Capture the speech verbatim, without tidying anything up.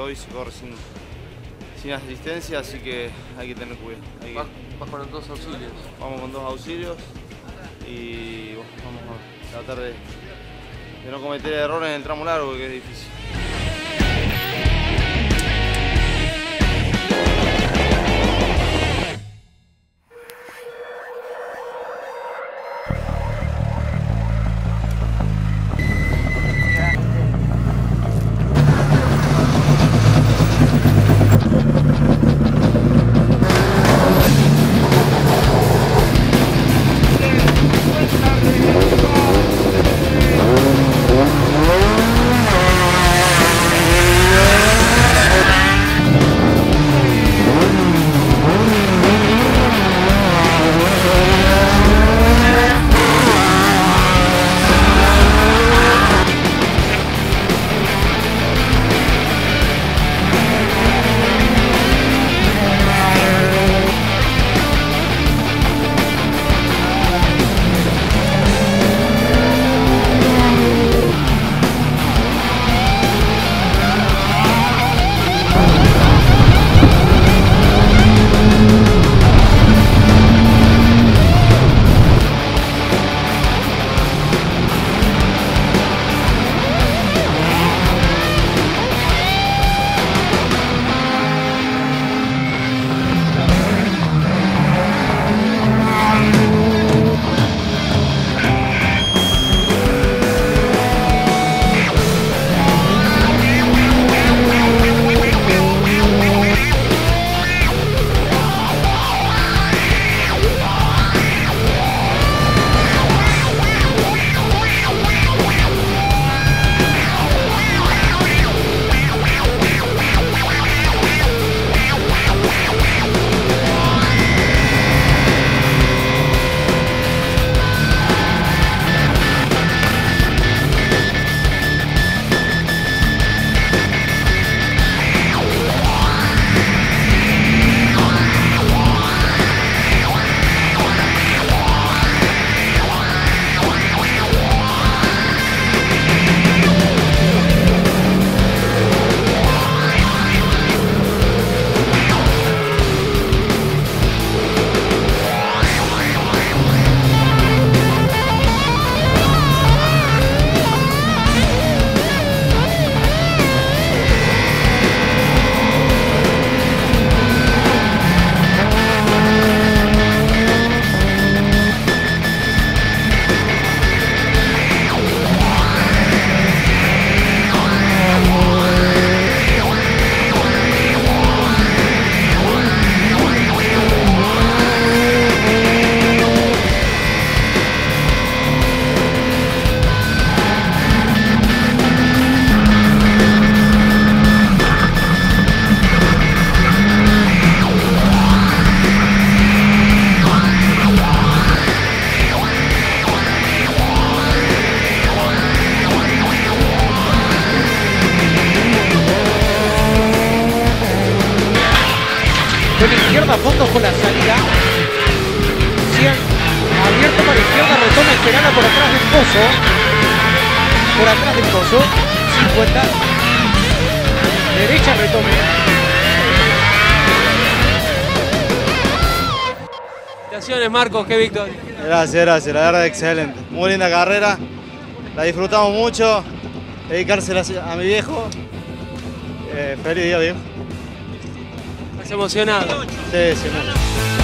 hoy se corre sin, sin asistencia, así que hay que tener cuidado. Hay que, vas, vas con dos auxilios. Vamos con dos auxilios y bueno, vamos a tratar de, de no cometer errores en el tramo largo, que es difícil. Con izquierda, fondo con la salida. cien, abierto para izquierda, retoma Esperana por atrás del pozo. Por atrás del pozo. cincuenta. Derecha, retome. Felicitaciones, Marcos, qué victoria. Gracias, gracias, la verdad excelente. Muy linda carrera, la disfrutamos mucho. Dedicársela a mi viejo. Eh, feliz día, viejo. Estás emocionado. Sí, sí, mucho.